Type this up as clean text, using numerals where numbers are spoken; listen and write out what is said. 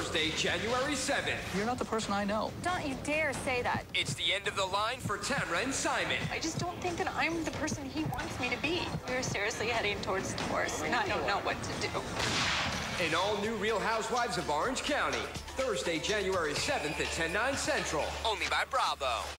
Thursday, January 7th. You're not the person I know. Don't you dare say that. It's the end of the line for Tamra and Simon. I just don't think that I'm the person he wants me to be. We're seriously heading towards divorce, and I don't know what to do. An all-new Real Housewives of Orange County. Thursday, January 7th at 10/9 Central. Only by Bravo.